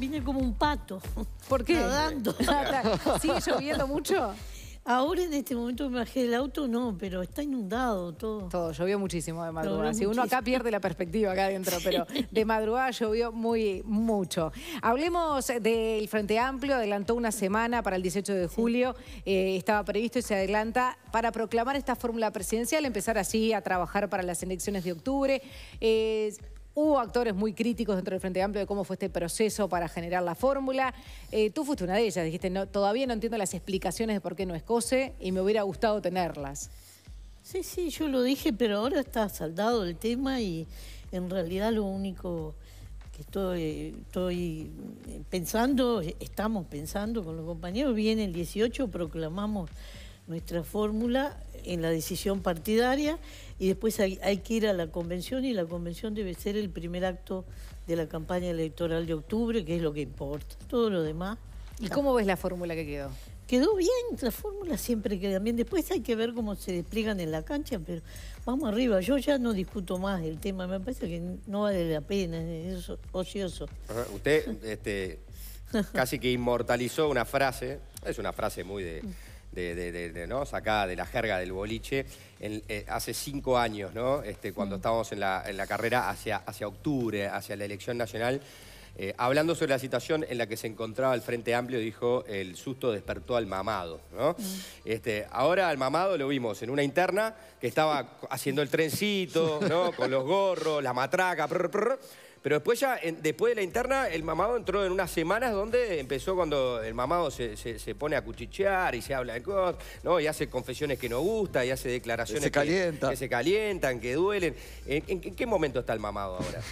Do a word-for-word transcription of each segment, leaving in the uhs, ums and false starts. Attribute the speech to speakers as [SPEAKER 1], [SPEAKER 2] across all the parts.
[SPEAKER 1] Vine como un pato.
[SPEAKER 2] ¿Por qué?
[SPEAKER 1] Nadando.
[SPEAKER 2] ¿Sigue lloviendo mucho?
[SPEAKER 1] Ahora en este momento me bajé del auto, no, pero está inundado todo.
[SPEAKER 2] Todo, llovió muchísimo de madrugada. Si
[SPEAKER 1] muchísimo.
[SPEAKER 2] uno acá pierde la perspectiva acá adentro, pero de madrugada llovió muy mucho. Hablemos del Frente Amplio, adelantó una semana para el dieciocho de julio, sí. eh, estaba previsto y se adelanta para proclamar esta fórmula presidencial, empezar así a trabajar para las elecciones de octubre. Eh, Hubo actores muy críticos dentro del Frente Amplio de cómo fue este proceso para generar la fórmula. Eh, tú fuiste una de ellas, dijiste, no, todavía no entiendo las explicaciones de por qué no es COSE y me hubiera gustado tenerlas.
[SPEAKER 1] Sí, sí, yo lo dije, pero ahora está saldado el tema y en realidad lo único que estoy, estoy pensando, estamos pensando con los compañeros, viene el dieciocho, proclamamos nuestra fórmula en la decisión partidaria y después hay, hay que ir a la convención y la convención debe ser el primer acto de la campaña electoral de octubre, que es lo que importa. Todo lo demás...
[SPEAKER 2] ¿Y cómo ves la fórmula que quedó?
[SPEAKER 1] Quedó bien, la fórmula siempre queda bien. Después hay que ver cómo se despliegan en la cancha, pero vamos arriba. Yo ya no discuto más el tema, me parece que no vale la pena, es ocioso.
[SPEAKER 3] Ajá. Usted este, casi que inmortalizó una frase, es una frase muy de... De, de, de, de, ¿no? sacada de la jerga del boliche, en, eh, hace cinco años, ¿no? este, cuando estábamos en la, en la carrera hacia, hacia octubre, hacia la elección nacional, eh, hablando sobre la situación en la que se encontraba el Frente Amplio, dijo, el susto despertó al mamado, ¿no? Mm. Este, ahora al mamado lo vimos en una interna que estaba haciendo el trencito, ¿no? Con los gorros, la matraca, prr, prr, pero después ya, en, después de la interna, el mamado entró en unas semanas donde empezó cuando el mamado se, se, se pone a cuchichear y se habla de cosas, ¿no? Y hace confesiones que no gusta, y hace declaraciones
[SPEAKER 4] se calienta.
[SPEAKER 3] que, que se calientan, que duelen. ¿En, en, en qué momento está el mamado ahora?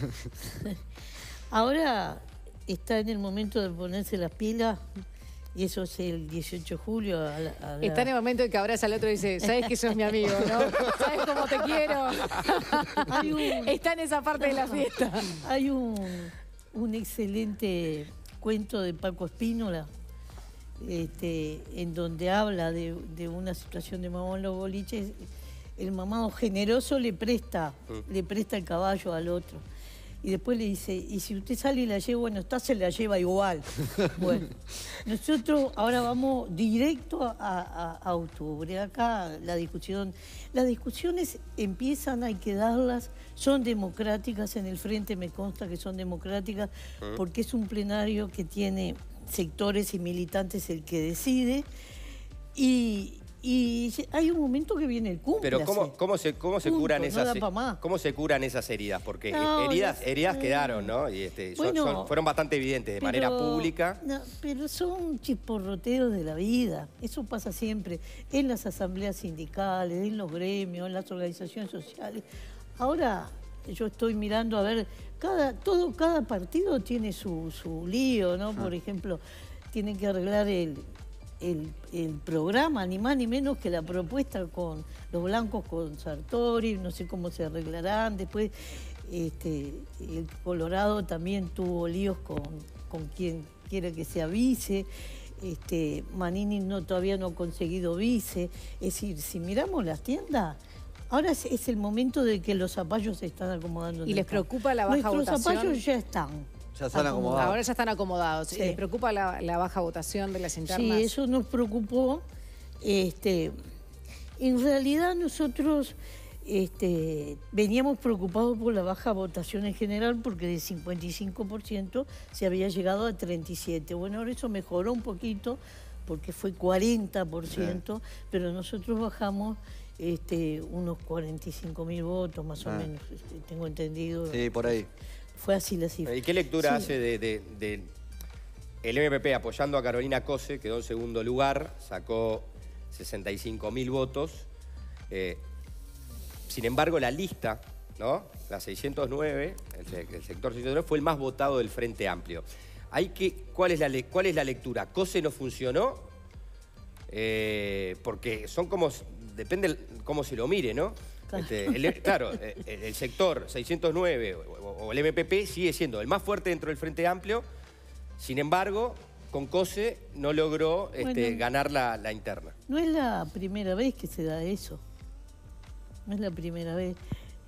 [SPEAKER 1] Ahora está en el momento de ponerse las pilas. Y eso es el dieciocho de julio. A la, a la...
[SPEAKER 2] Está en el momento en que abraza al otro y dice, sabes que sos mi amigo, ¿no? ¿Sabes cómo te quiero? Hay un... Está en esa parte de la fiesta.
[SPEAKER 1] Hay un, un excelente cuento de Paco Espínola, este, en donde habla de, de una situación de mamá en los boliches. El mamado generoso le presta, mm. le presta el caballo al otro. Y después le dice, y si usted sale y la lleva, bueno, está, se la lleva igual. Bueno, nosotros ahora vamos directo a, a, a octubre. Acá la discusión, las discusiones empiezan, hay que darlas, son democráticas, en el Frente me consta que son democráticas, porque es un plenario que tiene sectores y militantes el que decide, y... Y hay un momento que viene el cúmplice.
[SPEAKER 3] Pero ¿cómo, cómo, se, cómo, se
[SPEAKER 1] Punto,
[SPEAKER 3] curan esas,
[SPEAKER 1] no
[SPEAKER 3] ¿cómo se curan esas heridas? Porque
[SPEAKER 1] no,
[SPEAKER 3] heridas,
[SPEAKER 1] no,
[SPEAKER 3] heridas
[SPEAKER 1] no,
[SPEAKER 3] quedaron, ¿no? Y este,
[SPEAKER 1] bueno,
[SPEAKER 3] son, son, fueron bastante evidentes de pero, manera pública.
[SPEAKER 1] No, pero son chisporroteos de la vida. Eso pasa siempre en las asambleas sindicales, en los gremios, en las organizaciones sociales. Ahora yo estoy mirando a ver, cada, todo, cada partido tiene su, su lío, ¿no? Por ejemplo, tienen que arreglar el... El, el programa, ni más ni menos que la propuesta con los blancos con Sartori, no sé cómo se arreglarán. Después este, el Colorado también tuvo líos con, con quien quiera que sea vice. Este, Manini no, todavía no ha conseguido vice. Es decir, si miramos las tiendas, ahora es, es el momento de que los zapallos se están acomodando.
[SPEAKER 2] ¿Y les preocupa la baja
[SPEAKER 1] votación?
[SPEAKER 2] votación?
[SPEAKER 1] Los zapallos ya están.
[SPEAKER 4] Ya están acomodados.
[SPEAKER 2] Ahora ya están acomodados.
[SPEAKER 1] Sí.
[SPEAKER 2] ¿Les preocupa la, la baja votación de las internas?
[SPEAKER 1] Sí, eso nos preocupó. Este, en realidad nosotros este, veníamos preocupados por la baja votación en general porque de cincuenta y cinco por ciento se había llegado a treinta y siete por ciento. Bueno, ahora eso mejoró un poquito porque fue cuarenta por ciento, sí. Pero nosotros bajamos este, unos cuarenta y cinco mil votos más o ah. menos, este, tengo entendido.
[SPEAKER 4] Sí, por ahí.
[SPEAKER 1] Fue así la cifra.
[SPEAKER 3] ¿Y qué lectura
[SPEAKER 1] sí.
[SPEAKER 3] hace de, de, de el M P P apoyando a Carolina Cose? Quedó en segundo lugar, sacó sesenta y cinco mil votos. Eh, sin embargo, la lista, ¿no? La seiscientos nueve, el, el sector seiscientos nueve, fue el más votado del Frente Amplio. Hay que, ¿cuál, es la, ¿Cuál es la lectura? ¿Cose no funcionó? Eh, porque son como... Depende cómo se lo mire, ¿no? Claro, este, el, claro el, el sector seiscientos nueve o, o el M P P sigue siendo el más fuerte dentro del Frente Amplio. Sin embargo, con Cose no logró este, bueno, ganar la, la interna.
[SPEAKER 1] No es la primera vez que se da eso. No es la primera vez.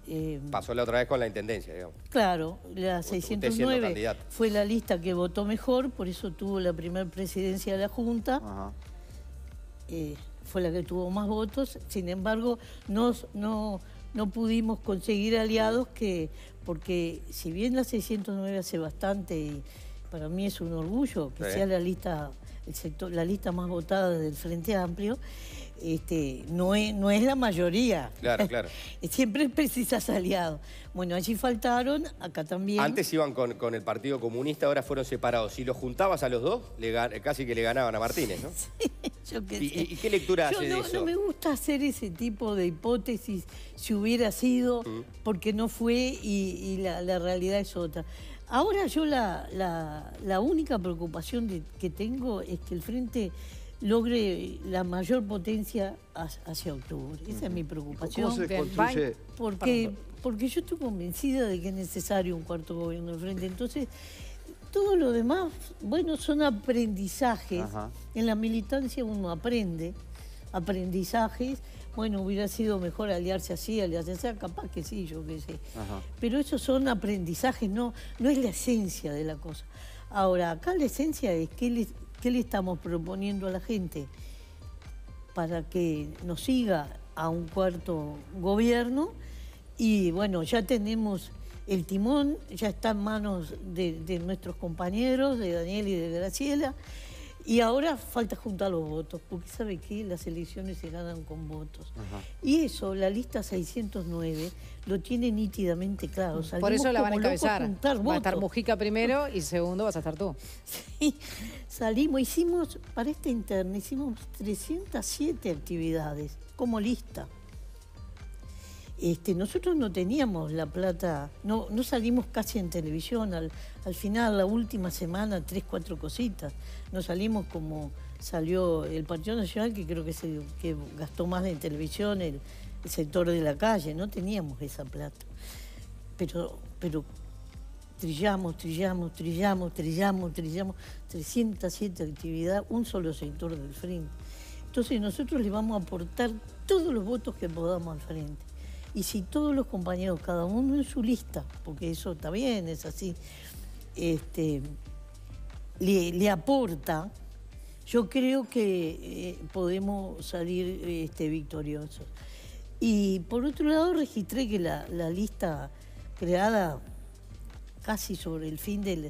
[SPEAKER 1] Eh,
[SPEAKER 3] Pasó la otra vez con la intendencia, digamos.
[SPEAKER 1] Claro, la seiscientos nueve fue la lista que votó mejor, por eso tuvo la primera presidencia de la Junta. Ajá. Eh, fue la que tuvo más votos, sin embargo, no, no, no pudimos conseguir aliados que, porque si bien la seiscientos nueve hace bastante, y para mí es un orgullo que sí. sea la lista, el sector, la lista más votada del Frente Amplio, Este, no, es, no es la mayoría.
[SPEAKER 3] Claro, claro.
[SPEAKER 1] Siempre precisas aliados. Bueno, allí faltaron, acá también.
[SPEAKER 3] Antes iban con, con el Partido Comunista, ahora fueron separados. Si los juntabas a los dos, le, casi que le ganaban a Martínez, ¿no?
[SPEAKER 1] Sí, yo qué
[SPEAKER 3] ¿Y,
[SPEAKER 1] sé.
[SPEAKER 3] ¿Y qué lectura
[SPEAKER 1] yo
[SPEAKER 3] hace
[SPEAKER 1] no,
[SPEAKER 3] de eso?
[SPEAKER 1] No me gusta hacer ese tipo de hipótesis, si hubiera sido, mm. porque no fue y, y la, la realidad es otra. Ahora yo la, la, la única preocupación de, que tengo es que el Frente logre la mayor potencia hacia octubre. Esa uh-huh. es mi preocupación.
[SPEAKER 4] ¿Cómo se construye?
[SPEAKER 1] Porque, porque yo estoy convencida de que es necesario un cuarto gobierno del Frente. Entonces, todo lo demás, bueno, son aprendizajes. Ajá. En la militancia uno aprende aprendizajes. Bueno, hubiera sido mejor aliarse así, aliarse así, capaz que sí, yo qué sé. Ajá. Pero esos son aprendizajes, no, no es la esencia de la cosa. Ahora, acá la esencia es que les... ¿Qué le estamos proponiendo a la gente? Para que nos siga a un cuarto gobierno. Y bueno, ya tenemos el timón, ya está en manos de, de nuestros compañeros, de Daniel y de Graciela. Y ahora falta juntar los votos, porque ¿sabe qué? Las elecciones se ganan con votos. Ajá. Y eso, la lista seiscientos nueve, lo tiene nítidamente claro.
[SPEAKER 2] Salimos Por eso la van a encabezar. A Va a estar Mujica primero y segundo vas a estar tú.
[SPEAKER 1] Sí, salimos, hicimos, para esta interna, hicimos trescientas siete actividades como lista. Este, nosotros no teníamos la plata, no, no salimos casi en televisión, al, al final, la última semana, tres, cuatro cositas. No salimos como salió el Partido Nacional, que creo que es el que gastó más en televisión, el, el sector de la calle, no teníamos esa plata. Pero, pero trillamos, trillamos, trillamos, trillamos, trillamos, trescientas siete actividades, un solo sector del Frente. Entonces nosotros le vamos a aportar todos los votos que podamos al Frente. Y si todos los compañeros, cada uno en su lista, porque eso está bien, es así, este, le, le aporta, yo creo que eh, podemos salir este, victoriosos. Y por otro lado registré que la, la lista creada casi sobre el fin del,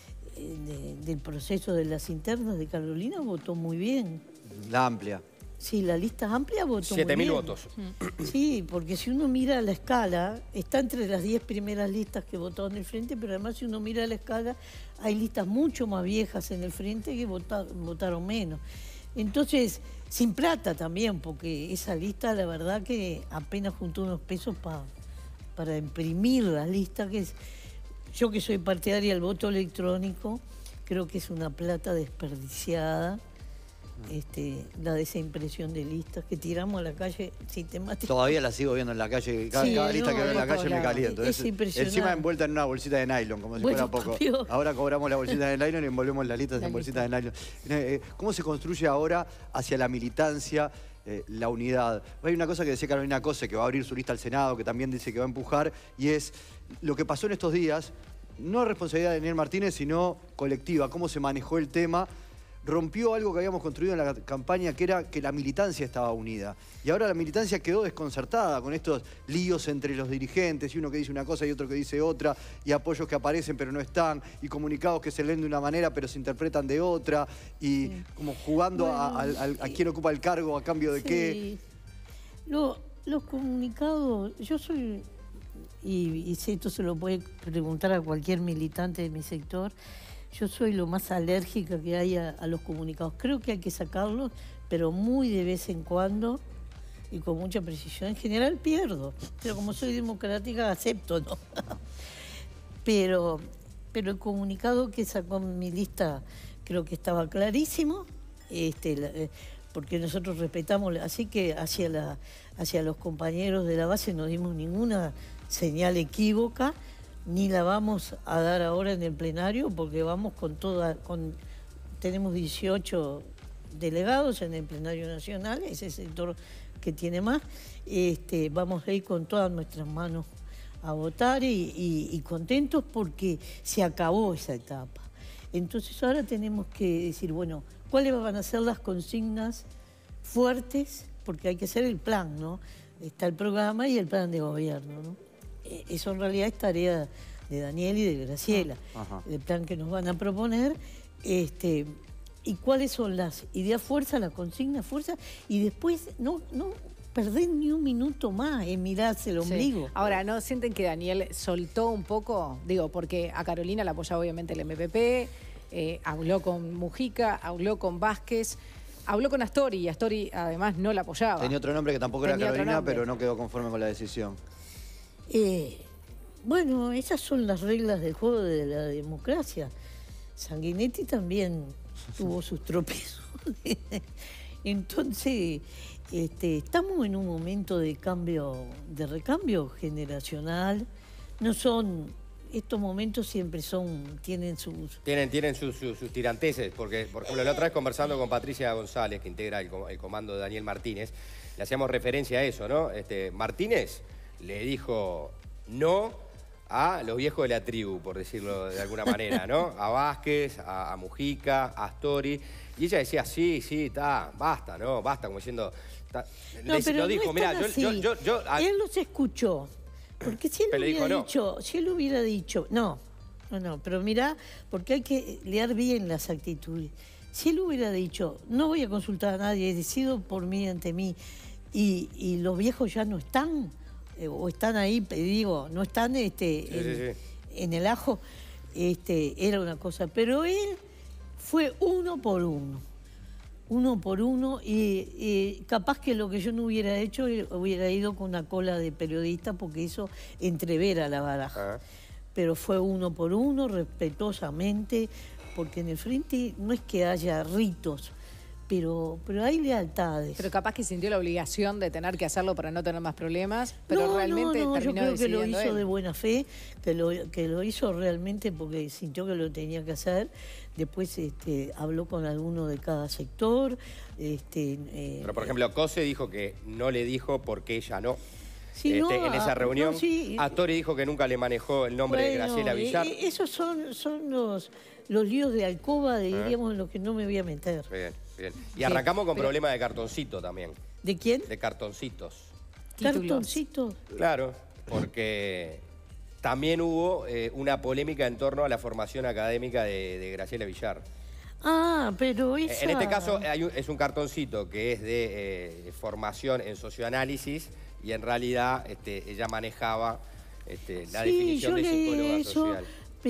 [SPEAKER 1] de, del proceso de las internas de Carolina votó muy bien.
[SPEAKER 4] La amplia.
[SPEAKER 1] Sí, la lista amplia votó
[SPEAKER 3] Siete
[SPEAKER 1] muy
[SPEAKER 3] mil
[SPEAKER 1] bien.
[SPEAKER 3] votos.
[SPEAKER 1] Sí, porque si uno mira la escala, está entre las diez primeras listas que votaron en el Frente, pero además si uno mira la escala, hay listas mucho más viejas en el Frente que vota, votaron menos. Entonces, sin plata también, porque esa lista, la verdad que apenas juntó unos pesos pa, para imprimir la lista, que es, yo que soy partidaria del voto electrónico, creo que es una plata desperdiciada. Este, la de esa impresión de listas que tiramos a la calle sistemáticamente.
[SPEAKER 4] Todavía la sigo viendo en la calle, cada, sí, cada lista no, que veo en la calle me caliento.
[SPEAKER 1] Es, es impresionante.
[SPEAKER 4] Encima envuelta en una bolsita de nylon, como si bueno, fuera poco. Tío. Ahora cobramos la bolsita de nylon y envolvemos las listas la en bolsitas de nylon. ¿Cómo se construye ahora hacia la militancia, eh, la unidad? Hay una cosa que decía Carolina Cose, que va a abrir su lista al Senado, que también dice que va a empujar, y es lo que pasó en estos días, no es responsabilidad de Daniel Martínez, sino colectiva, cómo se manejó el tema. Rompió algo que habíamos construido en la campaña, que era que la militancia estaba unida. Y ahora la militancia quedó desconcertada con estos líos entre los dirigentes, y uno que dice una cosa y otro que dice otra, y apoyos que aparecen pero no están, y comunicados que se leen de una manera pero se interpretan de otra, y sí. como jugando bueno, a, a, a, a quién ocupa el cargo a cambio de sí. qué.
[SPEAKER 1] Lo, los comunicados, yo soy, y, y esto se lo puede preguntar a cualquier militante de mi sector, yo soy lo más alérgica que hay a, a los comunicados. Creo que hay que sacarlos, pero muy de vez en cuando y con mucha precisión. En general pierdo, pero como soy democrática acepto, ¿no? pero, pero el comunicado que sacó mi lista creo que estaba clarísimo, este, la, porque nosotros respetamos, así que hacia, la, hacia los compañeros de la base no dimos ninguna señal equívoca, ni la vamos a dar ahora en el plenario porque vamos con toda, con, tenemos dieciocho delegados en el plenario nacional, ese sector que tiene más, este, vamos a ir con todas nuestras manos a votar y, y, y contentos porque se acabó esa etapa. Entonces ahora tenemos que decir, bueno, ¿cuáles van a ser las consignas fuertes? Porque hay que hacer el plan, ¿no? Está el programa y el plan de gobierno, ¿no? Eso en realidad es tarea de Daniel y de Graciela, Ajá. el plan que nos van a proponer. Este, y cuáles son las ideas fuerza, las consignas fuerza, y después no, no perder ni un minuto más en mirarse el ombligo.
[SPEAKER 2] Sí. Ahora, ¿no sienten que Daniel soltó un poco? Digo, porque a Carolina la apoyaba obviamente el M P P, eh, habló con Mujica, habló con Vázquez, habló con Astori, y Astori además no la apoyaba.
[SPEAKER 4] Tenía otro nombre que tampoco Tenía era Carolina, pero no quedó conforme con la decisión.
[SPEAKER 1] Eh, bueno, esas son las reglas del juego de la democracia. Sanguinetti también tuvo sus tropiezos. Entonces, este, estamos en un momento de cambio, de recambio generacional. No son, estos momentos siempre son, tienen sus...
[SPEAKER 3] Tienen, tienen sus, sus, sus tiranteses, porque, por ejemplo, la otra vez conversando con Patricia González, que integra el, el comando de Daniel Martínez, le hacíamos referencia a eso, ¿no? Este, Martínez le dijo no a los viejos de la tribu, por decirlo de alguna manera, ¿no? A Vázquez, a, a Mujica, a Astori. Y ella decía, sí, sí, está, basta, ¿no? Basta, como diciendo... Ta,
[SPEAKER 1] no, pero lo dijo,
[SPEAKER 3] no mira, yo, yo, yo, yo... A...
[SPEAKER 1] Él los escuchó. Porque si él
[SPEAKER 3] pero
[SPEAKER 1] hubiera
[SPEAKER 3] dijo,
[SPEAKER 1] dicho, no. si él hubiera dicho, no, no, no, pero mirá, porque hay que leer bien las actitudes. Si él hubiera dicho, no voy a consultar a nadie, decido por mí ante mí, y, y los viejos ya no están... o están ahí, digo, no están este,
[SPEAKER 3] sí,
[SPEAKER 1] en,
[SPEAKER 3] sí, sí.
[SPEAKER 1] en el ajo, este, era una cosa. Pero él fue uno por uno, uno por uno, y, y capaz que lo que yo no hubiera hecho, hubiera ido con una cola de periodista, porque eso entrevera la baraja. Ah. Pero fue uno por uno, respetuosamente, porque en el frente no es que haya ritos, Pero, pero hay lealtades.
[SPEAKER 2] Pero capaz que sintió la obligación de tener que hacerlo para no tener más problemas, pero
[SPEAKER 1] no,
[SPEAKER 2] realmente
[SPEAKER 1] no, no,
[SPEAKER 2] terminó
[SPEAKER 1] yo creo que lo hizo
[SPEAKER 2] él.
[SPEAKER 1] de buena fe, que lo, que lo hizo realmente porque sintió que lo tenía que hacer. Después este, habló con alguno de cada sector. Este, eh,
[SPEAKER 3] pero, por ejemplo, Cose dijo que no le dijo por qué ella no.
[SPEAKER 1] Sí,
[SPEAKER 3] este,
[SPEAKER 1] no,
[SPEAKER 3] en esa reunión,
[SPEAKER 1] no, sí,
[SPEAKER 3] Astori dijo que nunca le manejó el nombre
[SPEAKER 1] bueno,
[SPEAKER 3] de Graciela Villar.
[SPEAKER 1] Eh, esos son, son los, los líos de alcoba, de, diríamos, en los que no me voy a meter.
[SPEAKER 3] Bien, bien. Y arrancamos sí, con
[SPEAKER 1] pero...
[SPEAKER 3] problema de cartoncito también.
[SPEAKER 1] ¿De quién?
[SPEAKER 3] De cartoncitos.
[SPEAKER 1] ¿Cartoncitos?
[SPEAKER 3] Claro, porque también hubo eh, una polémica en torno a la formación académica de, de Graciela Villar.
[SPEAKER 1] Ah, pero esa...
[SPEAKER 3] En este caso hay un, es un cartoncito que es de eh, formación en socioanálisis y en realidad este, ella manejaba este, la
[SPEAKER 1] sí,
[SPEAKER 3] definición
[SPEAKER 1] yo
[SPEAKER 3] de psicóloga
[SPEAKER 1] eso,
[SPEAKER 3] social.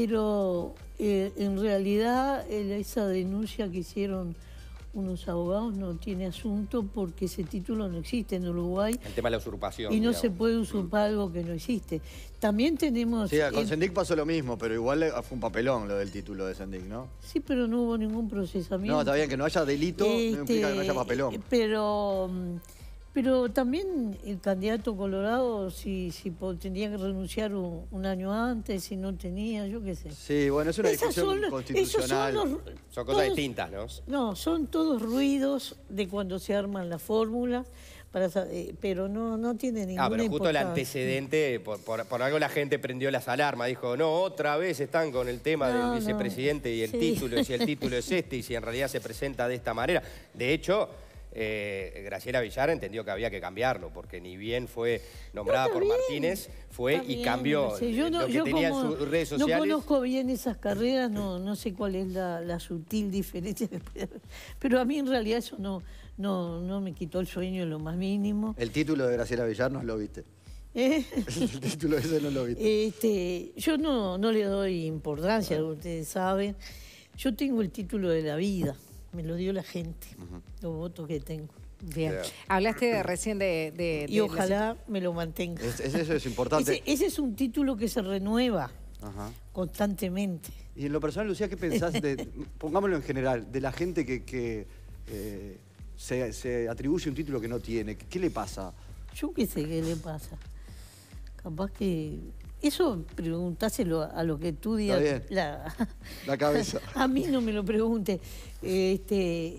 [SPEAKER 1] Pero eh, en realidad eh, esa denuncia que hicieron unos abogados no tiene asunto porque ese título no existe en Uruguay.
[SPEAKER 3] El tema de la usurpación.
[SPEAKER 1] Y no
[SPEAKER 3] digamos.
[SPEAKER 1] se puede usurpar algo que no existe. También tenemos...
[SPEAKER 4] Sí, con el... Sendic pasó lo mismo, pero igual fue un papelón lo del título de Sendic, ¿no?
[SPEAKER 1] Sí, pero no hubo ningún procesamiento.
[SPEAKER 4] No, está bien, que no haya delito este, no implica que no haya papelón.
[SPEAKER 1] Pero... Pero también el candidato colorado, si, si tenía que renunciar un, un año antes, si no tenía, yo qué sé.
[SPEAKER 4] Sí, bueno, es una
[SPEAKER 1] Esas
[SPEAKER 4] discusión
[SPEAKER 1] son,
[SPEAKER 4] constitucional.
[SPEAKER 1] Son, los,
[SPEAKER 3] son cosas
[SPEAKER 1] todos,
[SPEAKER 3] distintas, ¿no?
[SPEAKER 1] No, son todos ruidos de cuando se arman las fórmulas, para, eh, pero no, no tiene ninguna
[SPEAKER 3] Ah, pero justo el
[SPEAKER 1] importancia.
[SPEAKER 3] antecedente, por, por, por algo la gente prendió las alarmas, dijo, no, otra vez están con el tema
[SPEAKER 1] no,
[SPEAKER 3] del vicepresidente
[SPEAKER 1] no.
[SPEAKER 3] y el
[SPEAKER 1] sí.
[SPEAKER 3] título, y si el título es este, y si en realidad se presenta de esta manera. De hecho... Eh, Graciela Villar entendió que había que cambiarlo, porque ni bien fue nombrada no, por bien, Martínez, fue y bien, cambió sí, yo no, lo que yo tenía en sus redes sociales.
[SPEAKER 1] No conozco bien esas carreras, no, no sé cuál es la, la sutil diferencia, pero a mí en realidad eso no, no, no me quitó el sueño en lo más mínimo.
[SPEAKER 4] El título de Graciela Villar no lo viste.
[SPEAKER 1] ¿Eh?
[SPEAKER 4] El título ese no lo viste.
[SPEAKER 1] Este, yo no, no le doy importancia, bueno. Ustedes saben. Yo tengo el título de la vida. Me lo dio la gente, uh-huh. los votos que tengo.
[SPEAKER 2] Bien. Yeah. Hablaste recién de... de, de
[SPEAKER 1] y ojalá la... me lo mantenga.
[SPEAKER 4] Es, es, eso es importante.
[SPEAKER 1] Ese, ese es un título que se renueva uh-huh. constantemente.
[SPEAKER 4] Y en lo personal, Lucía, ¿qué pensás de, pongámoslo en general, de la gente que, que eh, se, se atribuye un título que no tiene? ¿Qué le pasa?
[SPEAKER 1] Yo qué sé qué le pasa. Capaz que... Eso preguntáselo a lo que estudia
[SPEAKER 4] la, la cabeza.
[SPEAKER 1] A mí no me lo pregunte. Este,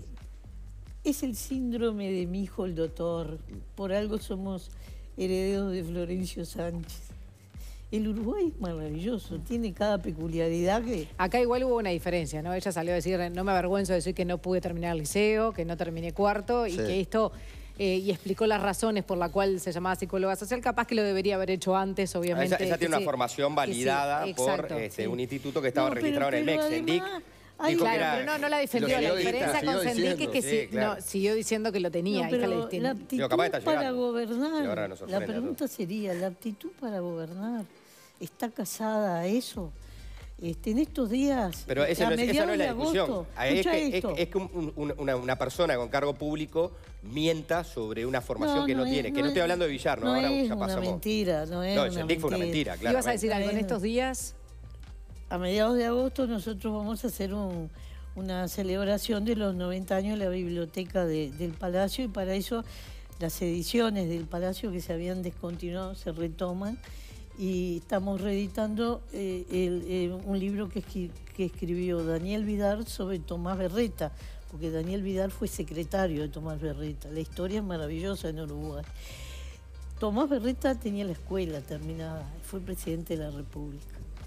[SPEAKER 1] es el síndrome de mi hijo el doctor. Por algo somos herederos de Florencio Sánchez. El Uruguay es maravilloso, tiene cada peculiaridad que...
[SPEAKER 2] Acá igual hubo una diferencia, ¿no? Ella salió a decir, no me avergüenzo de decir que no pude terminar el liceo, que no terminé cuarto, sí. y que esto... Eh, y explicó las razones por las cuales se llamaba psicóloga social. Capaz que lo debería haber hecho antes, obviamente.
[SPEAKER 3] Esa, esa tiene una sí, formación validada sí, exacto, por este, sí. un instituto que estaba no, registrado pero, en el M E C, en D I C.
[SPEAKER 2] Ay, claro, era, pero no, no la defendió. La diferencia con Sendic es que sí, sí, claro. no, siguió diciendo que lo tenía.
[SPEAKER 1] No, pero la aptitud para gobernar, la pregunta sería, ¿la aptitud para gobernar está casada a eso? Este, en estos días,
[SPEAKER 3] pero esa no, es, esa no es la discusión. Es que, es, es que un, un, una, una persona con cargo público mienta sobre una formación no, que no, no tiene. Es, que no, no estoy hablando de Villar, ¿no?
[SPEAKER 1] No
[SPEAKER 3] Ahora
[SPEAKER 1] es
[SPEAKER 3] ya
[SPEAKER 1] una
[SPEAKER 3] pasamos.
[SPEAKER 1] mentira, no es
[SPEAKER 3] no,
[SPEAKER 1] una mentira.
[SPEAKER 3] fue una mentira, claro.
[SPEAKER 2] ¿Ibas a decir algo en estos días?
[SPEAKER 1] A mediados de agosto nosotros vamos a hacer un, una celebración de los noventa años de la biblioteca de, del Palacio, y para eso las ediciones del Palacio que se habían descontinuado se retoman. Y estamos reeditando eh, el, eh, un libro que, que escribió Daniel Vidal sobre Tomás Berreta, porque Daniel Vidal fue secretario de Tomás Berreta. La historia es maravillosa en Uruguay. Tomás Berreta tenía la escuela terminada, fue presidente de la República.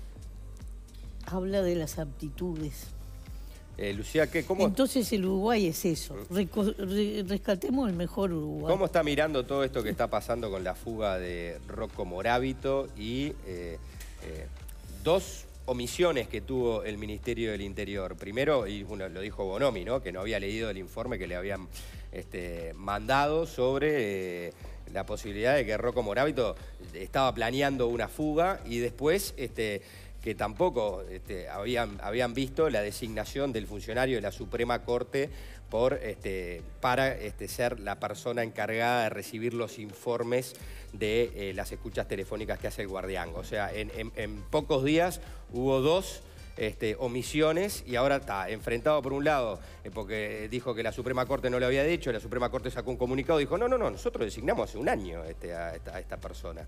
[SPEAKER 1] Habla de las aptitudes.
[SPEAKER 3] Eh, Lucía, ¿qué, cómo...
[SPEAKER 1] Entonces el Uruguay es eso, Reco re rescatemos el mejor Uruguay.
[SPEAKER 3] ¿Cómo está mirando todo esto que está pasando con la fuga de Rocco Moravito y eh, eh, dos omisiones que tuvo el Ministerio del Interior? Primero, y bueno, lo dijo Bonomi, ¿no?, que no había leído el informe que le habían este, mandado sobre eh, la posibilidad de que Rocco Moravito estaba planeando una fuga, y después... Este, que tampoco este, habían, habían visto la designación del funcionario de la Suprema Corte por, este, para este, ser la persona encargada de recibir los informes de eh, las escuchas telefónicas que hace el Guardián. O sea, en, en, en pocos días hubo dos este, omisiones, y ahora está enfrentado por un lado, eh, porque dijo que la Suprema Corte no lo había dicho, la Suprema Corte sacó un comunicado y dijo, no, no, no, nosotros designamos hace un año este, a, esta, a esta persona.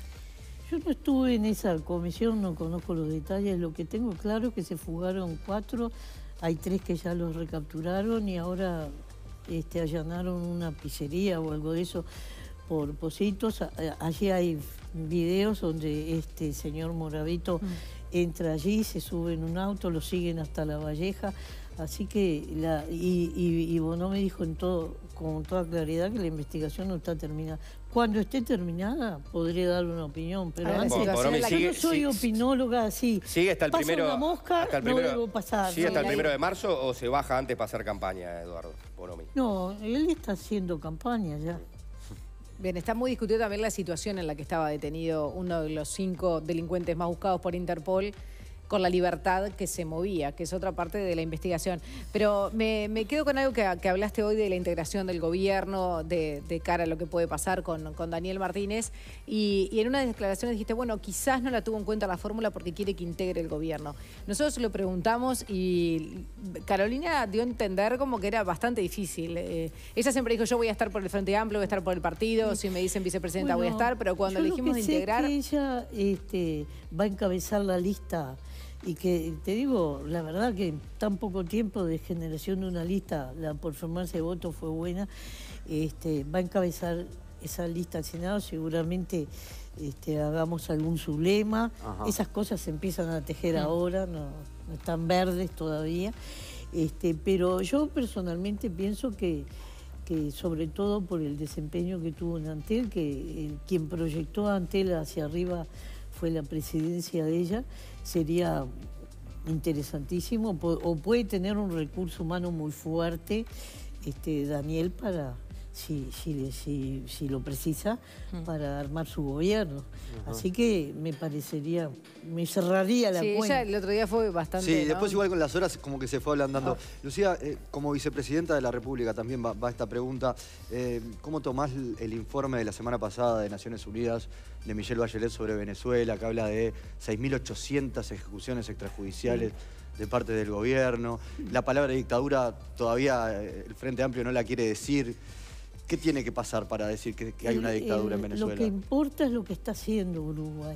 [SPEAKER 1] Yo no estuve en esa comisión, no conozco los detalles. Lo que tengo claro es que se fugaron cuatro, hay tres que ya los recapturaron y ahora este, allanaron una pizzería o algo de eso por Positos. Allí hay videos donde este señor Moravito mm. entra allí, se sube en un auto, lo siguen hasta La Valleja. Así que, la, y, y, y Bonomi dijo en todo, con toda claridad que la investigación no está terminada. Cuando esté terminada, podré darle una opinión, pero
[SPEAKER 2] ah,
[SPEAKER 1] antes,
[SPEAKER 2] bueno,
[SPEAKER 1] yo
[SPEAKER 2] sigue,
[SPEAKER 1] no soy
[SPEAKER 2] sigue,
[SPEAKER 1] opinóloga así.
[SPEAKER 3] ¿Sigue hasta el
[SPEAKER 1] Paso
[SPEAKER 3] primero,
[SPEAKER 1] una mosca,
[SPEAKER 3] hasta el primero,
[SPEAKER 1] no debo pasar.
[SPEAKER 3] ¿sigue hasta el primero de marzo o se baja antes para hacer campaña, Eduardo Bonomi?
[SPEAKER 1] No, él está haciendo campaña ya.
[SPEAKER 2] Bien, está muy discutida también la situación en la que estaba detenido uno de los cinco delincuentes más buscados por Interpol, con la libertad que se movía, que es otra parte de la investigación. Pero me, me quedo con algo que, que hablaste hoy de la integración del gobierno, de, de cara a lo que puede pasar con, con Daniel Martínez, y, y en una declaración dijiste, bueno, quizás no la tuvo en cuenta la fórmula porque quiere que integre el gobierno. Nosotros lo preguntamos y Carolina dio a entender como que era bastante difícil. Eh, ella siempre dijo, yo voy a estar por el Frente Amplio, voy a estar por el partido, si me dicen vicepresidenta bueno, voy a estar, pero cuando elegimos de integrar...
[SPEAKER 1] Sé que ella este, va a encabezar la lista. Y que, te digo, la verdad que en tan poco tiempo de generación de una lista, la performance de votos fue buena, este, va a encabezar esa lista al Senado, seguramente este, hagamos algún sublema. Ajá. Esas cosas se empiezan a tejer sí. ahora, no, no están verdes todavía, este, pero yo personalmente pienso que, que sobre todo por el desempeño que tuvo en Antel, que el, quien proyectó a Antel hacia arriba fue la presidencia de ella, sería interesantísimo, o puede tener un recurso humano muy fuerte, este, Daniel, para, si, si, si, si lo precisa, uh-huh. para armar su gobierno. Uh-huh. Así que me parecería, me cerraría la
[SPEAKER 2] sí,
[SPEAKER 1] cuenta.
[SPEAKER 2] Ella el otro día fue bastante...
[SPEAKER 4] Sí,
[SPEAKER 2] ¿no?
[SPEAKER 4] después igual con las horas como que se fue ablandando.
[SPEAKER 2] Ah.
[SPEAKER 4] Lucía, eh, como vicepresidenta de la República también va, va esta pregunta. Eh, ¿Cómo tomás el informe de la semana pasada de Naciones Unidas de Michelle Bachelet sobre Venezuela, que habla de seis mil ochocientas ejecuciones extrajudiciales sí. de parte del gobierno? La palabra dictadura todavía eh, el Frente Amplio no la quiere decir. ¿Qué tiene que pasar para decir que, que hay una dictadura en Venezuela?
[SPEAKER 1] Lo que importa es lo que está haciendo Uruguay.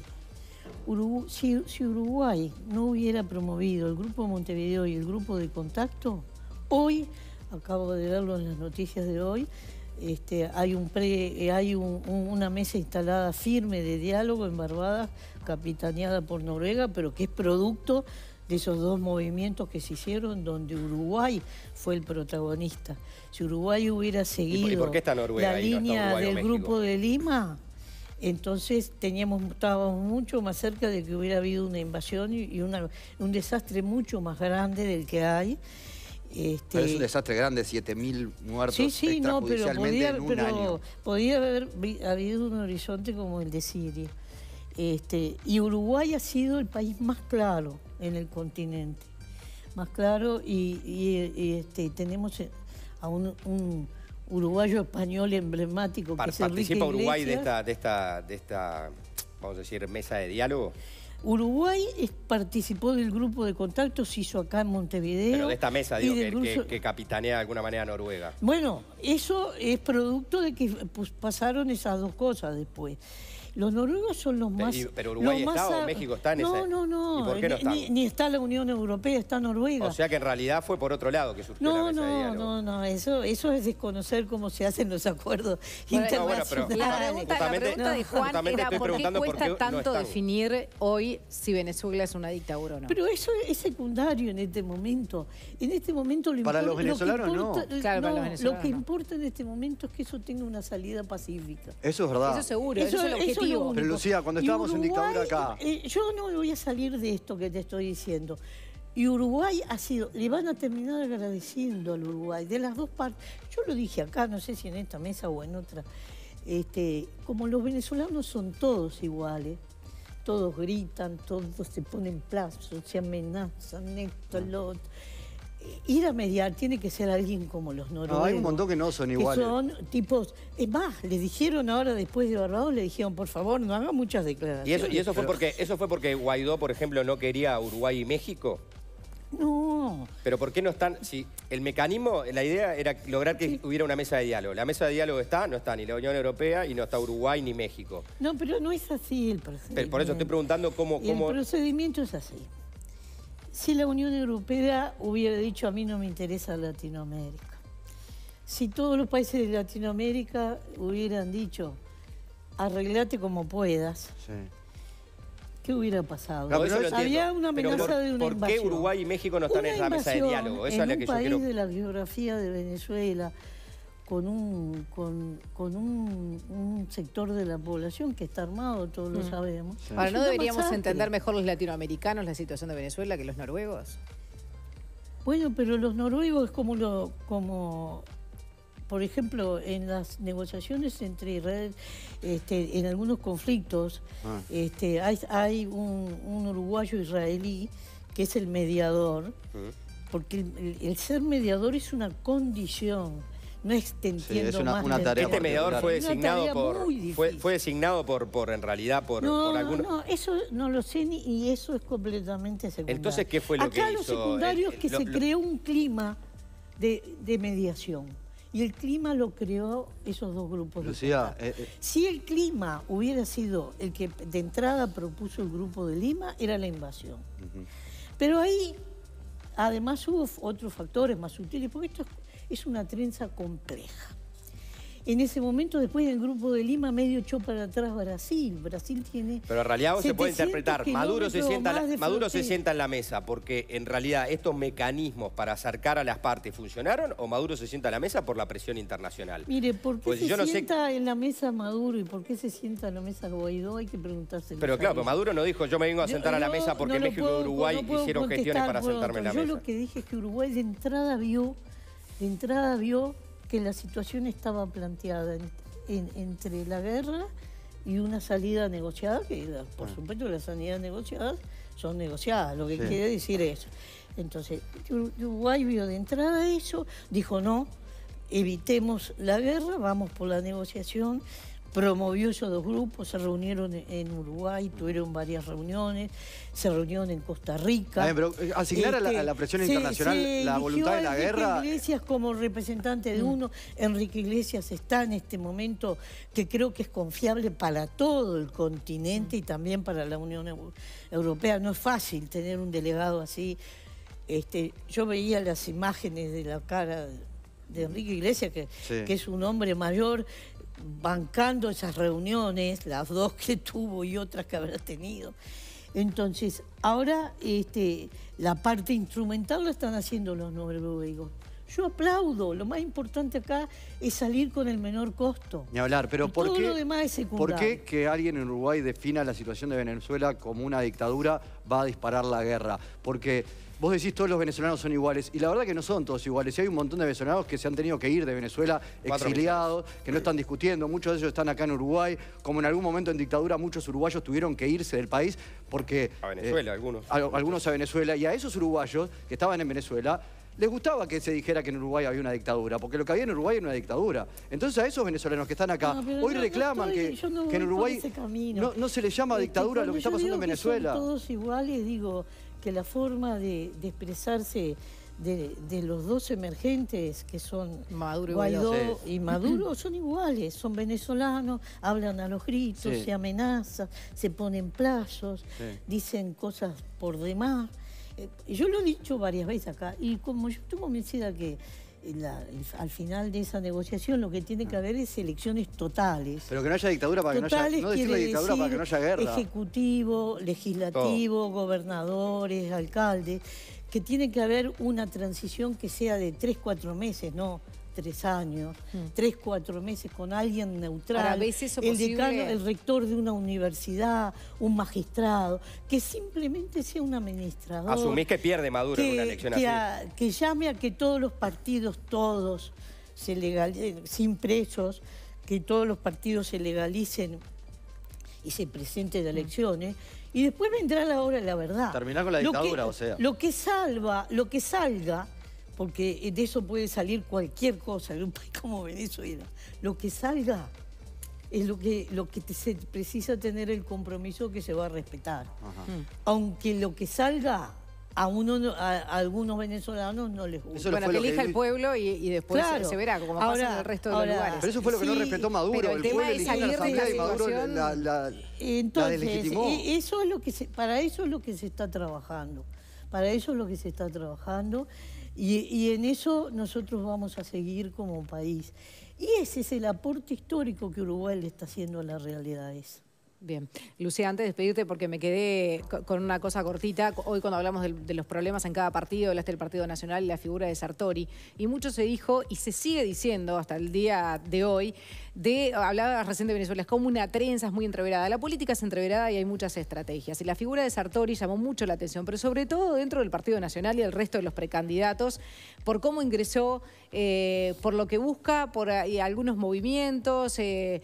[SPEAKER 1] Urugu si, si Uruguay no hubiera promovido el Grupo Montevideo y el Grupo de Contacto, hoy, acabo de verlo en las noticias de hoy, Este, hay un pre, hay un, un, una mesa instalada firme de diálogo en Barbadas, capitaneada por Noruega, pero que es producto de esos dos movimientos que se hicieron, donde Uruguay fue el protagonista. Si Uruguay hubiera seguido
[SPEAKER 3] ¿Y por qué está Noruega
[SPEAKER 1] la
[SPEAKER 3] ahí, no está
[SPEAKER 1] línea
[SPEAKER 3] Uruguay o
[SPEAKER 1] del
[SPEAKER 3] México?
[SPEAKER 1] Grupo de Lima, entonces teníamos, estábamos mucho más cerca de que hubiera habido una invasión y, y una, un desastre mucho más grande del que hay. Este,
[SPEAKER 4] pero es un desastre grande, siete mil muertos
[SPEAKER 1] sí, sí, no, pero
[SPEAKER 4] extrajudicialmente
[SPEAKER 1] podía,
[SPEAKER 4] en un
[SPEAKER 1] pero
[SPEAKER 4] año.
[SPEAKER 1] podía haber vi- habido un horizonte como el de Siria. Este, y Uruguay ha sido el país más claro en el continente, más claro, y, y, y, este, tenemos a un, un uruguayo español emblemático
[SPEAKER 3] Par-
[SPEAKER 1] que es Enrique
[SPEAKER 3] ¿Participa Uruguay de
[SPEAKER 1] Iglesias.
[SPEAKER 3] esta, de, esta, de esta, vamos a decir, mesa de diálogo?
[SPEAKER 1] Uruguay es- participó del grupo de contacto, se hizo acá en Montevideo.
[SPEAKER 3] Pero de esta mesa,
[SPEAKER 1] y
[SPEAKER 3] digo,
[SPEAKER 1] del
[SPEAKER 3] que, que,
[SPEAKER 1] grupo-
[SPEAKER 3] que capitanea de alguna manera Noruega.
[SPEAKER 1] Bueno, eso es producto de que pues, pasaron esas dos cosas después. Los noruegos son los
[SPEAKER 3] Pero,
[SPEAKER 1] más...
[SPEAKER 3] y- pero Uruguay
[SPEAKER 1] los
[SPEAKER 3] está
[SPEAKER 1] más
[SPEAKER 3] o
[SPEAKER 1] a-
[SPEAKER 3] México está en
[SPEAKER 1] no,
[SPEAKER 3] ese-
[SPEAKER 1] No, no,
[SPEAKER 3] ¿Y por qué no
[SPEAKER 1] ni-
[SPEAKER 3] están?
[SPEAKER 1] Ni, ni está la Unión Europea, está Noruega.
[SPEAKER 3] O sea que en realidad fue por otro lado que surgió la
[SPEAKER 1] No,
[SPEAKER 3] mesa de
[SPEAKER 1] no,
[SPEAKER 3] diálogo.
[SPEAKER 1] no, no, eso, eso es desconocer cómo se hacen los acuerdos
[SPEAKER 2] Bueno,
[SPEAKER 1] internacionales.
[SPEAKER 3] bueno, pero-
[SPEAKER 2] La pregunta, la
[SPEAKER 3] Justamente-
[SPEAKER 2] pregunta de Juan
[SPEAKER 3] justamente
[SPEAKER 2] era
[SPEAKER 3] estoy
[SPEAKER 2] ¿por qué
[SPEAKER 3] preguntando por
[SPEAKER 2] cuesta
[SPEAKER 3] qué no
[SPEAKER 2] tanto
[SPEAKER 3] están.
[SPEAKER 2] definir hoy si Venezuela es una dictadura o no?
[SPEAKER 1] Pero eso es secundario en este momento. En este momento lo
[SPEAKER 4] Para
[SPEAKER 1] impor-
[SPEAKER 4] los
[SPEAKER 1] lo que
[SPEAKER 4] venezolanos, no.
[SPEAKER 1] importa-
[SPEAKER 2] Claro, para los
[SPEAKER 1] no,
[SPEAKER 2] venezolanos
[SPEAKER 1] lo que
[SPEAKER 2] no.
[SPEAKER 1] importa en este momento es que eso tenga una salida pacífica.
[SPEAKER 4] Eso es verdad.
[SPEAKER 2] Eso seguro, eso, es el
[SPEAKER 1] lo
[SPEAKER 2] objetivo.
[SPEAKER 1] único.
[SPEAKER 4] Pero, Lucía, cuando
[SPEAKER 1] Y
[SPEAKER 4] estábamos en dictadura
[SPEAKER 1] Uruguay,
[SPEAKER 4] acá-
[SPEAKER 1] eh, yo no me voy a salir de esto que te estoy diciendo. Y Uruguay ha sido, le van a terminar agradeciendo al Uruguay, de las dos partes. Yo lo dije acá, no sé si en esta mesa o en otra. Este, como los venezolanos son todos iguales, todos gritan, todos se ponen plazos, se amenazan, esto, lo otro. Ir a mediar tiene que ser alguien como los noruegos.
[SPEAKER 4] No, hay un montón que no son iguales.
[SPEAKER 1] Que son tipos... Es más, les dijeron ahora, después de Barbados, le dijeron, por favor, no hagan muchas declaraciones.
[SPEAKER 3] ¿Y eso, y eso fue porque eso fue porque Guaidó, por ejemplo, no quería a Uruguay y México?
[SPEAKER 1] No.
[SPEAKER 3] Pero ¿por qué no están? Si el mecanismo, la idea era lograr que hubiera una mesa de diálogo. La mesa de diálogo está, no está ni la Unión Europea y no está Uruguay ni México.
[SPEAKER 1] No, pero no es así el procedimiento.
[SPEAKER 3] Pero por eso estoy preguntando cómo... cómo...
[SPEAKER 1] El procedimiento es así. Si la Unión Europea hubiera dicho, a mí no me interesa Latinoamérica. Si todos los países de Latinoamérica hubieran dicho, arreglate como puedas,
[SPEAKER 4] Sí.
[SPEAKER 1] ¿qué hubiera pasado?
[SPEAKER 3] No, eso lo entiendo.
[SPEAKER 1] Había una
[SPEAKER 3] Pero
[SPEAKER 1] amenaza
[SPEAKER 3] por-
[SPEAKER 1] de una
[SPEAKER 3] ¿por qué
[SPEAKER 1] invasión.
[SPEAKER 3] Uruguay y México no están
[SPEAKER 1] Una
[SPEAKER 3] en esa mesa de
[SPEAKER 1] invasión
[SPEAKER 3] diálogo? Esa
[SPEAKER 1] en
[SPEAKER 3] es la
[SPEAKER 1] un
[SPEAKER 3] que yo
[SPEAKER 1] país
[SPEAKER 3] quiero...
[SPEAKER 1] de la geografía de Venezuela, con un, con, con un, un sector de la población que está armado, todos lo sabemos.
[SPEAKER 2] Ahora,
[SPEAKER 1] Es
[SPEAKER 2] ¿no
[SPEAKER 1] una
[SPEAKER 2] deberíamos
[SPEAKER 1] masacre.
[SPEAKER 2] entender mejor los latinoamericanos la situación de Venezuela que los noruegos?
[SPEAKER 1] Bueno, pero los noruegos, como, lo, como por ejemplo, en las negociaciones entre Israel, este, en algunos conflictos,
[SPEAKER 4] Ah.
[SPEAKER 1] este, hay, hay un, un uruguayo israelí que es el mediador, porque el, el- el ser mediador es una condición, no es te entiendo
[SPEAKER 4] es una-
[SPEAKER 1] más.
[SPEAKER 4] una
[SPEAKER 1] te
[SPEAKER 4] tarea
[SPEAKER 3] Este
[SPEAKER 1] entiendo
[SPEAKER 3] mediador
[SPEAKER 1] menos.
[SPEAKER 3] fue
[SPEAKER 1] Es una
[SPEAKER 3] designado
[SPEAKER 1] tarea
[SPEAKER 3] por...
[SPEAKER 1] muy
[SPEAKER 3] Fue,
[SPEAKER 1] difícil.
[SPEAKER 3] fue designado por, por, en realidad, por,
[SPEAKER 1] No,
[SPEAKER 3] por alguna...
[SPEAKER 1] no, eso no lo sé ni, y eso es completamente secundario.
[SPEAKER 3] Entonces, ¿qué fue lo
[SPEAKER 1] Acá
[SPEAKER 3] que
[SPEAKER 1] lo
[SPEAKER 3] hizo?
[SPEAKER 1] secundario
[SPEAKER 3] El-
[SPEAKER 1] es que
[SPEAKER 3] lo-
[SPEAKER 1] se
[SPEAKER 3] lo-
[SPEAKER 1] creó un clima de, de mediación. Y el clima lo creó esos dos grupos. de
[SPEAKER 4] Lucía,
[SPEAKER 1] contacto.
[SPEAKER 4] eh, eh,
[SPEAKER 1] Si el clima hubiera sido el que de entrada propuso el grupo de Lima, era la invasión. Pero ahí, además, hubo otros factores más sutiles, porque esto es- es una trenza compleja. En ese momento, después del grupo de Lima, medio echó para atrás Brasil. Brasil tiene...
[SPEAKER 3] Pero en realidad vos se puede
[SPEAKER 1] setecientos
[SPEAKER 3] interpretar, Maduro se,
[SPEAKER 1] kilómetros
[SPEAKER 3] sienta, a la-
[SPEAKER 1] más de
[SPEAKER 3] Maduro se
[SPEAKER 1] frontera.
[SPEAKER 3] sienta en la mesa porque en realidad estos mecanismos para acercar a las partes funcionaron o Maduro se sienta a la mesa por la presión internacional.
[SPEAKER 1] Mire, ¿por qué
[SPEAKER 3] Pues
[SPEAKER 1] se
[SPEAKER 3] yo no sé-
[SPEAKER 1] sienta en la mesa Maduro y por qué se sienta en la mesa Guaidó? Hay que preguntárselo.
[SPEAKER 3] Pero
[SPEAKER 1] a
[SPEAKER 3] claro,
[SPEAKER 1] ellos.
[SPEAKER 3] pero Maduro no dijo yo me vengo a
[SPEAKER 1] Yo-
[SPEAKER 3] sentar a la
[SPEAKER 1] yo
[SPEAKER 3] mesa porque
[SPEAKER 1] no lo
[SPEAKER 3] México
[SPEAKER 1] puedo-
[SPEAKER 3] y Uruguay
[SPEAKER 1] no puedo
[SPEAKER 3] hicieron gestiones
[SPEAKER 1] contestar
[SPEAKER 3] para
[SPEAKER 1] por
[SPEAKER 3] sentarme en la
[SPEAKER 1] otro.
[SPEAKER 3] mesa.
[SPEAKER 1] Yo lo que dije es que Uruguay de entrada vio, de entrada vio que la situación estaba planteada en- en- entre la guerra y una salida negociada, que la- por supuesto las salidas negociadas son negociadas, lo que
[SPEAKER 4] Sí.
[SPEAKER 1] quiere decir eso. Entonces, Ur- Uruguay vio de entrada eso, dijo no, evitemos la guerra, vamos por la negociación, promovió esos dos grupos, se reunieron en- en Uruguay, tuvieron varias reuniones, se reunieron en Costa Rica.
[SPEAKER 4] Ah, pero, eh, asignar a la- a la presión
[SPEAKER 1] se-
[SPEAKER 4] internacional
[SPEAKER 1] se
[SPEAKER 4] la voluntad de
[SPEAKER 1] eligió
[SPEAKER 4] la
[SPEAKER 1] a Enrique
[SPEAKER 4] guerra-
[SPEAKER 1] Iglesias como representante de uno. Enrique Iglesias está en este momento que creo que es confiable para todo el continente y también para la Unión Eu- Europea. No es fácil tener un delegado así. Este, yo veía las imágenes de la cara de Enrique Iglesias, que,
[SPEAKER 4] sí.
[SPEAKER 1] que es un hombre mayor, bancando esas reuniones, las dos que tuvo y otras que habrá tenido. Entonces, ahora este, la parte instrumental la están haciendo los noruegos. Yo aplaudo, lo más importante acá es salir con el menor costo.
[SPEAKER 4] Ni hablar, pero
[SPEAKER 1] y
[SPEAKER 4] ¿por
[SPEAKER 1] todo
[SPEAKER 4] qué,
[SPEAKER 1] lo demás es secundario.
[SPEAKER 4] ¿por qué que alguien en Uruguay defina la situación de Venezuela como una dictadura va a disparar la guerra? Porque vos decís todos los venezolanos son iguales, y la verdad que no son todos iguales. Y hay un montón de venezolanos que se han tenido que ir de Venezuela exiliados, que no están discutiendo. Muchos de ellos están acá en Uruguay. Como en algún momento en dictadura muchos uruguayos tuvieron que irse del país porque...
[SPEAKER 3] A Venezuela,
[SPEAKER 4] eh,
[SPEAKER 3] algunos.
[SPEAKER 4] A, algunos a Venezuela. Y a esos uruguayos que estaban en Venezuela les gustaba que se dijera que en Uruguay había una dictadura, porque lo que había en Uruguay era una dictadura. Entonces a esos venezolanos que están acá,
[SPEAKER 1] no,
[SPEAKER 4] hoy
[SPEAKER 1] no,
[SPEAKER 4] reclaman
[SPEAKER 1] no estoy,
[SPEAKER 4] que,
[SPEAKER 1] no
[SPEAKER 4] que en Uruguay no, no se les llama dictadura a lo que está pasando en Venezuela.
[SPEAKER 1] Son todos iguales, digo, que la forma de, de expresarse de, de los dos emergentes, que son
[SPEAKER 2] Maduro y
[SPEAKER 1] Guaidó
[SPEAKER 2] Guaidó,
[SPEAKER 1] y Maduro, son iguales, son venezolanos, hablan a los gritos,
[SPEAKER 4] sí.
[SPEAKER 1] se amenazan, se ponen plazos,
[SPEAKER 4] sí.
[SPEAKER 1] dicen cosas por demás. Eh, yo lo he dicho varias veces acá, y como yo estoy convencida que la, el, al final de esa negociación lo que tiene que haber es elecciones totales.
[SPEAKER 4] Pero que no haya dictadura para
[SPEAKER 1] Totales,
[SPEAKER 4] que no haya... No decirle dictadura para que no haya guerra.
[SPEAKER 1] Ejecutivo, legislativo, Todo. gobernadores, alcaldes, que tiene que haber una transición que sea de tres, cuatro meses, no tres años, mm. tres, cuatro meses con alguien neutral,
[SPEAKER 2] Ahora, ¿ves eso
[SPEAKER 1] el
[SPEAKER 2] posible?
[SPEAKER 1] decano, el rector de una universidad, un magistrado, que simplemente sea un administrador.
[SPEAKER 3] Asumís que pierde Maduro
[SPEAKER 1] que,
[SPEAKER 3] en una elección
[SPEAKER 1] que
[SPEAKER 3] así.
[SPEAKER 1] A, que llame a que todos los partidos, todos, se legalicen, sin presos, que todos los partidos se legalicen y se presenten a elecciones, mm. y después vendrá la hora de la verdad.
[SPEAKER 4] Terminar con la dictadura,
[SPEAKER 1] que,
[SPEAKER 4] o sea.
[SPEAKER 1] Lo que salva, lo que salga, porque de eso puede salir cualquier cosa en un país como Venezuela. Lo que salga es lo que, lo que te, se precisa tener el compromiso que se va a respetar. Ajá. Aunque lo que salga a, uno, a, a algunos venezolanos no les gusta.
[SPEAKER 2] Bueno, que elija el pueblo y, y después
[SPEAKER 1] claro.
[SPEAKER 2] se verá, como
[SPEAKER 1] ahora,
[SPEAKER 2] pasa en el resto de
[SPEAKER 1] ahora,
[SPEAKER 2] los lugares.
[SPEAKER 4] Pero eso fue lo que sí, no respetó Maduro.
[SPEAKER 2] Pero el, el tema
[SPEAKER 4] pueblo
[SPEAKER 2] es salir de la
[SPEAKER 4] y Maduro
[SPEAKER 2] situación...
[SPEAKER 4] la, la,
[SPEAKER 1] Entonces,
[SPEAKER 4] la deslegitimó.
[SPEAKER 1] Eso es lo que se, para eso es lo que se está trabajando. Para eso es lo que se está trabajando. Y, y en eso nosotros vamos a seguir como país. Y ese es el aporte histórico que Uruguay le está haciendo a la realidad esa.
[SPEAKER 2] Bien. Lucía, antes de despedirte, porque me quedé con una cosa cortita, hoy cuando hablamos de, de los problemas en cada partido, hablaste del Partido Nacional y la figura de Sartori, y mucho se dijo, y se sigue diciendo hasta el día de hoy, de, hablaba recién de Venezuela, es como una trenza, es muy entreverada. La política es entreverada y hay muchas estrategias. Y la figura de Sartori llamó mucho la atención, pero sobre todo dentro del Partido Nacional y el resto de los precandidatos, por cómo ingresó, eh, por lo que busca, por eh, algunos movimientos... Eh,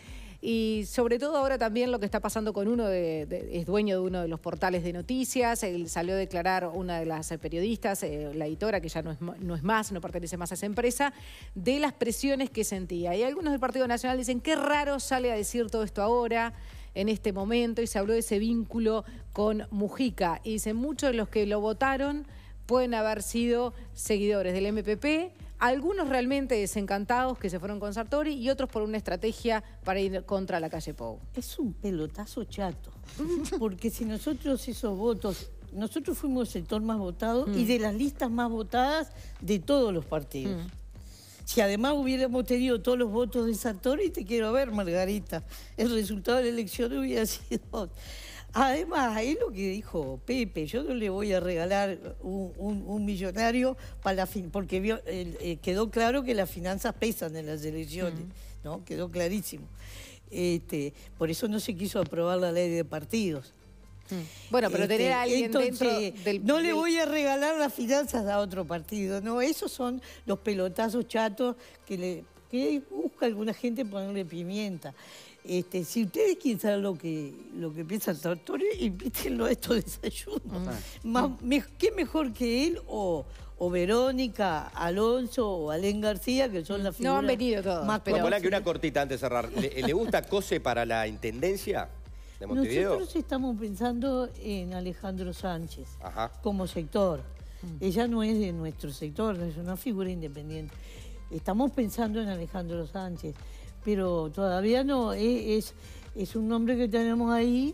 [SPEAKER 2] Y sobre todo ahora también lo que está pasando con uno, de, de, es dueño de uno de los portales de noticias, él salió a declarar una de las periodistas, eh, la editora, que ya no es, no es más, no pertenece más a esa empresa, de las presiones que sentía. Y algunos del Partido Nacional dicen, qué raro sale a decir todo esto ahora, en este momento, y se habló de ese vínculo con Mujica. Y dicen, muchos de los que lo votaron pueden haber sido seguidores del M P P, algunos realmente desencantados que se fueron con Sartori y otros por una estrategia para ir contra la calle Pou.
[SPEAKER 1] Es un pelotazo chato, porque si nosotros esos votos, nosotros fuimos el sector más votado mm. y de las listas más votadas de todos los partidos. Mm. Si además hubiéramos tenido todos los votos de Sartori, te quiero ver, Margarita, el resultado de la elección hubiera sido... Además, es lo que dijo Pepe, yo no le voy a regalar un, un, un millonario para la fin porque vio, eh, eh, quedó claro que las finanzas pesan en las elecciones, mm. ¿no? Quedó clarísimo. Este, por eso no se quiso aprobar la ley de partidos.
[SPEAKER 2] Mm. Bueno, pero este, tener a alguien
[SPEAKER 1] entonces,
[SPEAKER 2] dentro del...
[SPEAKER 1] No le
[SPEAKER 2] del...
[SPEAKER 1] voy a regalar las finanzas a otro partido, no, esos son los pelotazos chatos que, le, que busca alguna gente ponerle pimienta. Este, si ustedes quieren saber lo que, lo que piensa el Sartori, invítenlo a estos desayunos. Uh-huh. Más, me, ¿Qué mejor que él o, o Verónica, Alonso o Alén García, que son las figuras
[SPEAKER 2] no han venido todos,
[SPEAKER 1] más
[SPEAKER 3] pero bueno, que una cortita antes de cerrar. ¿Le, ¿le gusta Cose para la intendencia de Montevideo?
[SPEAKER 1] Nosotros estamos pensando en Alejandro Sánchez,
[SPEAKER 3] Ajá.
[SPEAKER 1] como sector. Mm. Ella no es de nuestro sector, es una figura independiente. Estamos pensando en Alejandro Sánchez. Pero todavía no, es, es un nombre que tenemos ahí,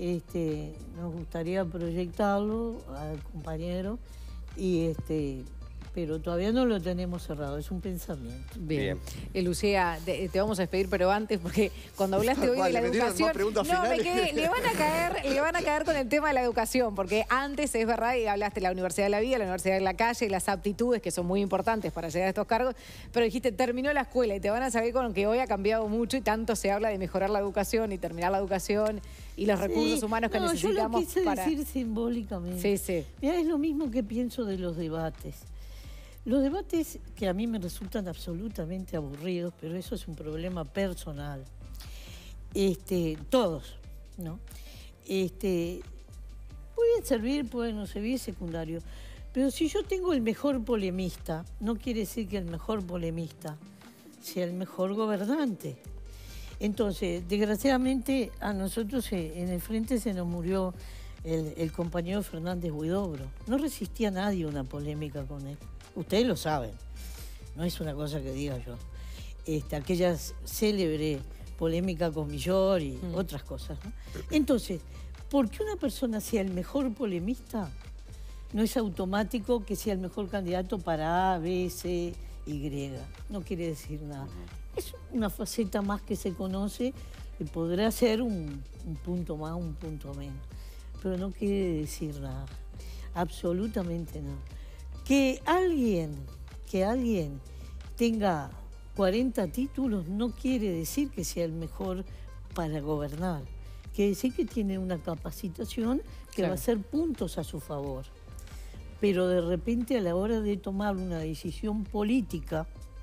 [SPEAKER 1] este, nos gustaría proyectarlo al compañero y, este, pero todavía no lo tenemos cerrado, es un pensamiento.
[SPEAKER 2] Bien.
[SPEAKER 3] Bien.
[SPEAKER 2] Eh, Lucía, te, te vamos a despedir, pero antes, porque cuando hablaste hoy de la educación... No, me quedé, le van a caer, le van a caer con el tema de la educación, porque antes, es verdad, y hablaste de la Universidad de la Vida, la Universidad de la Calle, las aptitudes que son muy importantes para llegar a estos cargos, pero dijiste, terminó la escuela y te van a saber con que hoy ha cambiado mucho y tanto se habla de mejorar la educación y terminar la educación y los recursos
[SPEAKER 1] sí,
[SPEAKER 2] humanos que
[SPEAKER 1] no,
[SPEAKER 2] necesitamos
[SPEAKER 1] yo lo quise
[SPEAKER 2] para...
[SPEAKER 1] decir simbólicamente.
[SPEAKER 2] Sí, sí.
[SPEAKER 1] Mirá, es lo mismo que pienso de los debates. Los debates que a mí me resultan absolutamente aburridos, pero eso es un problema personal. Este, todos, ¿no? Este, pueden servir, pueden no servir, secundario. Pero si yo tengo el mejor polemista, no quiere decir que el mejor polemista sea el mejor gobernante. Entonces, desgraciadamente, a nosotros eh, en el frente se nos murió el, el compañero Fernández Huidobro. No resistía a nadie una polémica con él. Ustedes lo saben, no es una cosa que diga yo. Este, aquella célebre polémica con Millor y mm. otras cosas, ¿no? Entonces, porque una persona sea el mejor polemista, no es automático que sea el mejor candidato para A, B, C, Y. No quiere decir nada. Es una faceta más que se conoce y podrá ser un, un punto más, un punto menos. Pero no quiere decir nada, absolutamente nada. Que alguien, que alguien tenga cuarenta títulos no quiere decir que sea el mejor para gobernar. Quiere decir que tiene una capacitación que claro. va a ser puntos a su favor. Pero de repente a la hora de tomar una decisión política,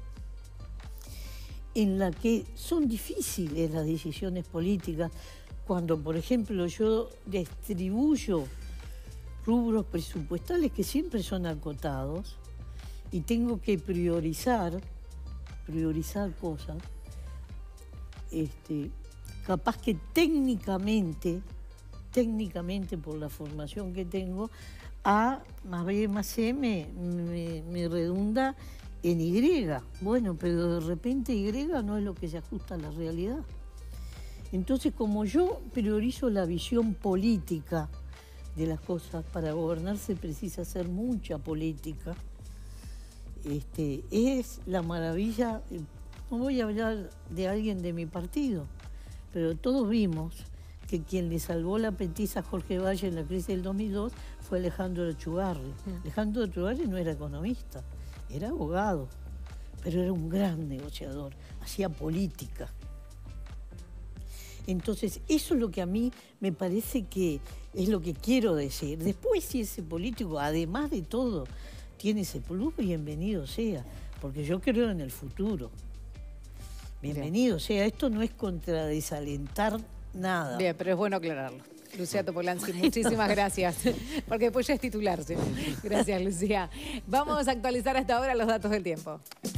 [SPEAKER 1] en la que son difíciles las decisiones políticas, cuando por ejemplo yo distribuyo rubros presupuestales que siempre son acotados y tengo que priorizar, priorizar cosas, este, capaz que técnicamente, técnicamente por la formación que tengo, A más B más C me, me, me redunda en Y. Bueno, pero de repente Y no es lo que se ajusta a la realidad. Entonces, como yo priorizo la visión política de las cosas, para gobernar se precisa hacer mucha política. Este, es la maravilla, no voy a hablar de alguien de mi partido, pero todos vimos que quien le salvó la petiza a Jorge Valle en la crisis del dos mil dos fue Alejandro Echevarri. Mm. Alejandro Echevarri no era economista, era abogado, pero era un gran negociador, hacía política. Entonces, eso es lo que a mí me parece que es lo que quiero decir. Después, si ese político, además de todo, tiene ese plus, bienvenido sea, porque yo creo en el futuro. Bienvenido Bien. sea. Esto no es contra desalentar nada.
[SPEAKER 2] Bien, pero es bueno aclararlo. Lucía Topolansky, muchísimas gracias, porque después ya es titularse. Gracias, Lucía. Vamos a actualizar hasta ahora los datos del tiempo.